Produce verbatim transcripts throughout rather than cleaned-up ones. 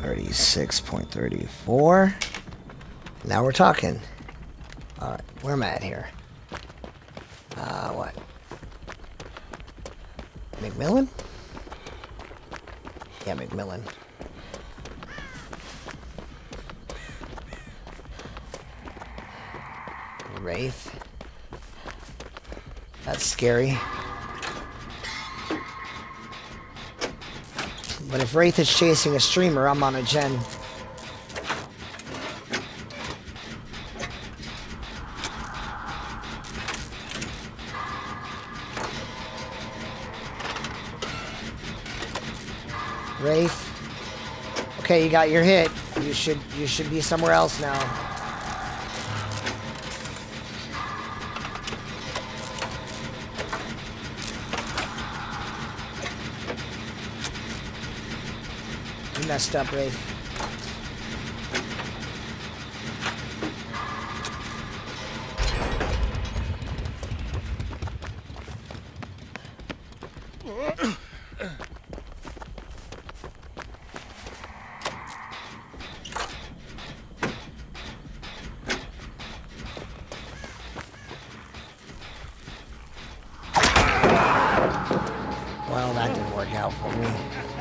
thirty-six point three four. Now we're talking. Alright, where am I at here? Uh, what? McMillan? Yeah, McMillan. Wraith. That's scary. But if Wraith is chasing a streamer, I'm on a gen. Wraith. Okay, you got your hit. You should you should be somewhere else now. You messed up, Wraith. Well, that didn't work out for me.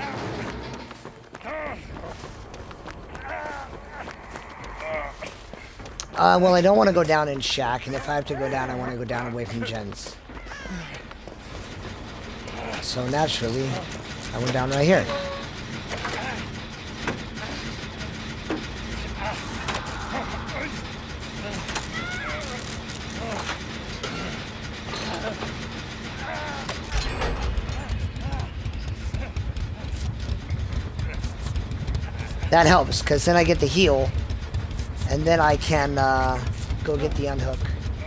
Uh, well, I don't want to go down in Shack, and if I have to go down, I want to go down away from gens. So naturally, I went down right here. That helps, because then I get the heal, and then I can uh, go get the unhook.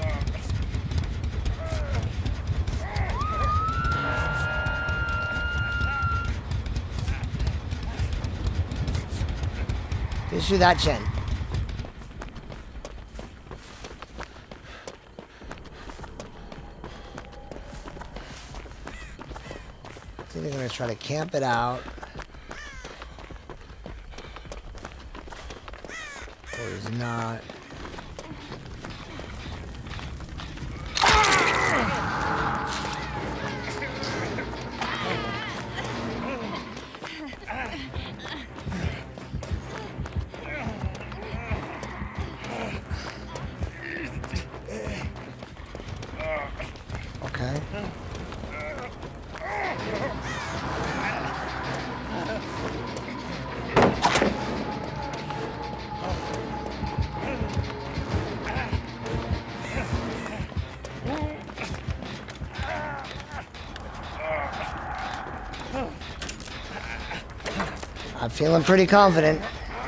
Just do that, gen. I think they're going to try to camp it out. Or is not. Okay. I'm feeling pretty confident.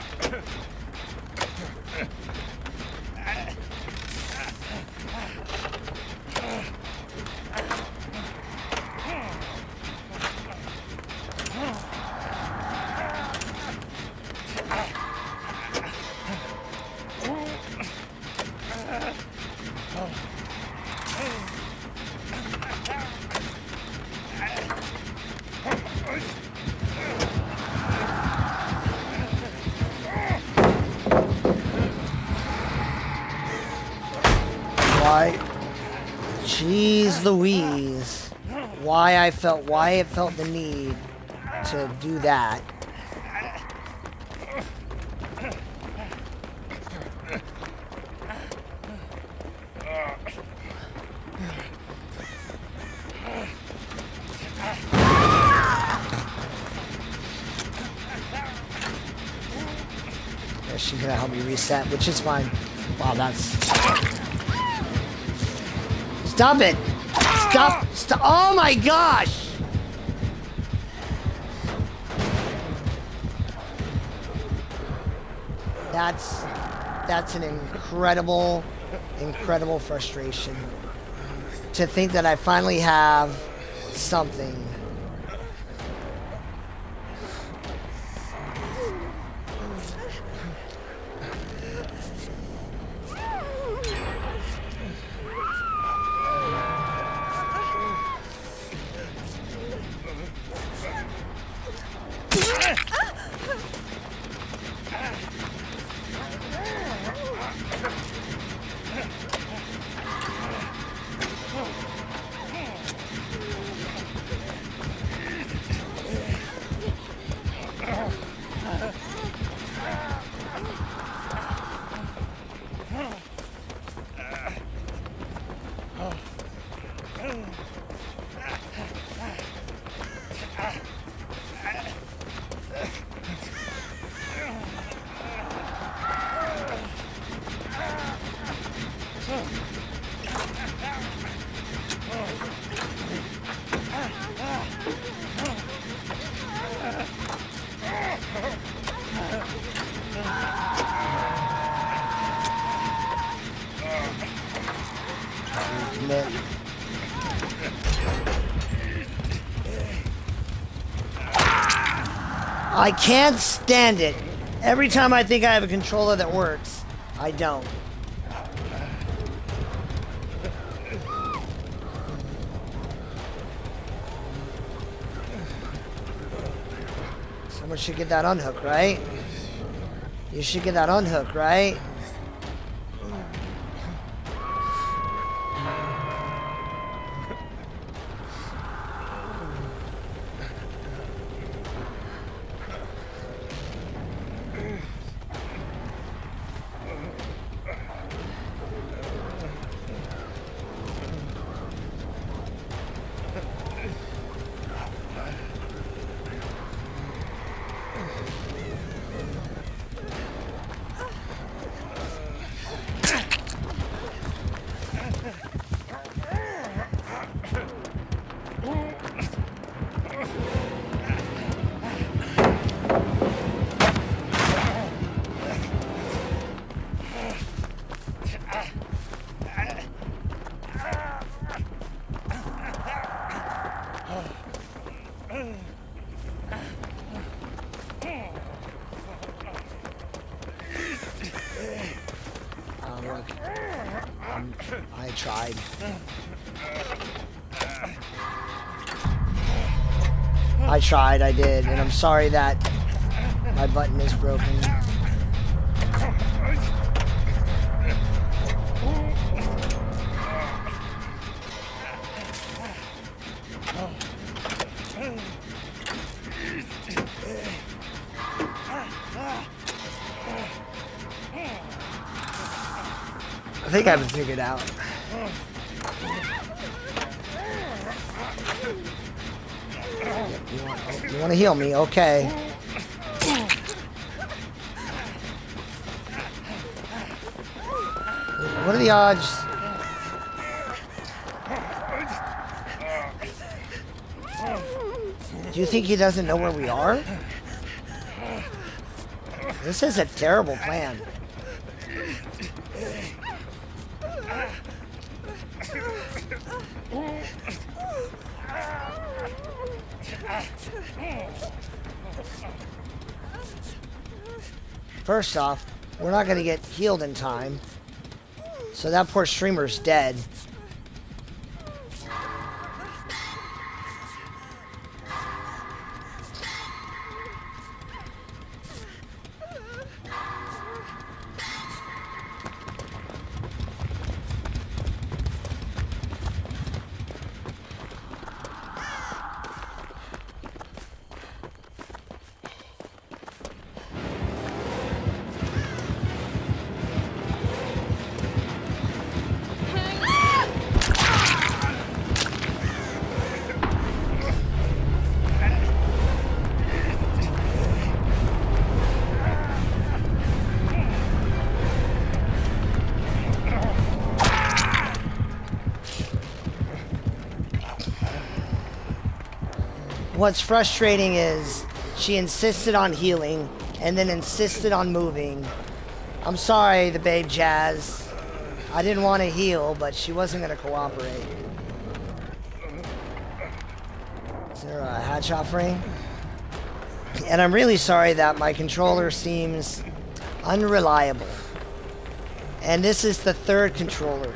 Why? Jeez Louise. Why I felt, why it felt the need to do that. She's gonna help me reset, which is fine. Wow, that's... Stop it! Stop! Stop! Oh my gosh! That's... That's an incredible, incredible frustration. To think that I finally have something. I can't stand it. Every time I think I have a controller that works, I don't. Someone should get that unhook, right? You should get that unhook, right? I tried. I tried, I did, and I'm sorry that my button is broken. I think I have it figured out. You want, you want to heal me? Okay. What are the odds? Do you think he doesn't know where we are? This is a terrible plan. First off, we're not going to get healed in time. So that poor streamer's dead. What's frustrating is she insisted on healing and then insisted on moving. I'm sorry, the babe Jazz. I didn't want to heal, but she wasn't going to cooperate. Is there a hatch offering? And I'm really sorry that my controller seems unreliable. And this is the third controller.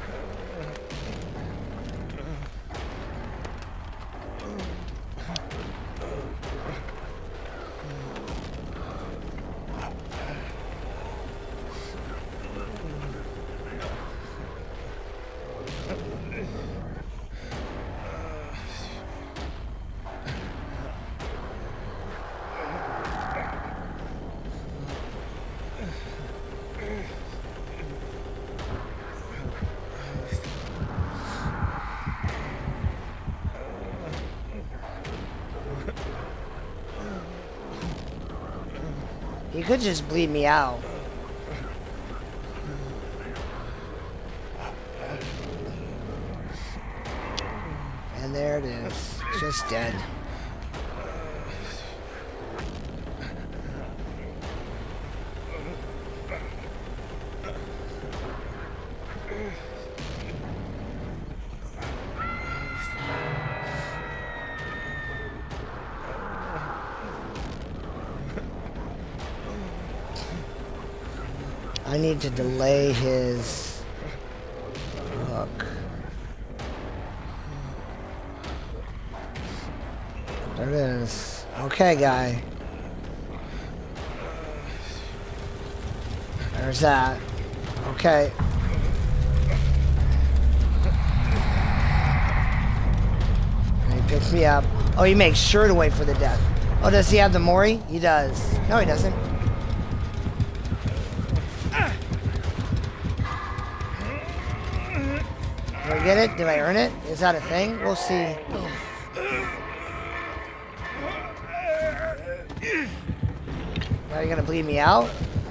He could just bleed me out. And there it is. Just dead. I need to delay his hook. There it is. Okay, guy. There's that. Okay. And he picks me up. Oh, he makes sure to wait for the death. Oh, does he have the Mori? He does. No, he doesn't. Did I get it? Did I earn it? Is that a thing? We'll see. Are you gonna bleed me out?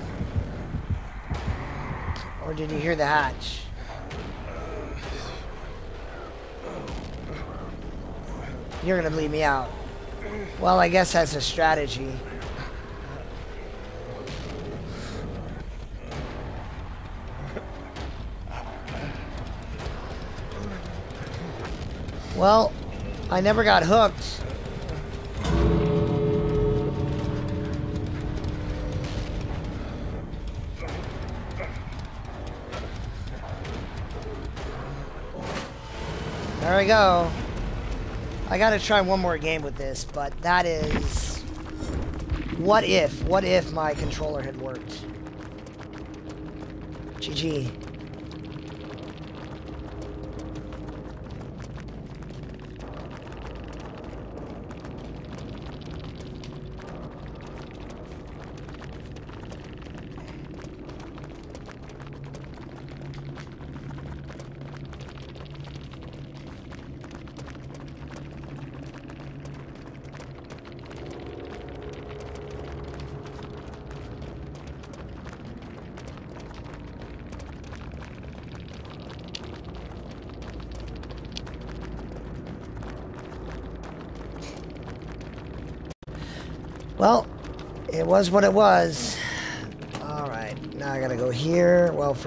Or did you hear the hatch? You're gonna bleed me out. Well, I guess that's a strategy. Well, I never got hooked. There we go. I gotta try one more game with this, but that is... What if? What if my controller had worked? G G. Well, it was what it was. Alright, now I gotta go here. Well, for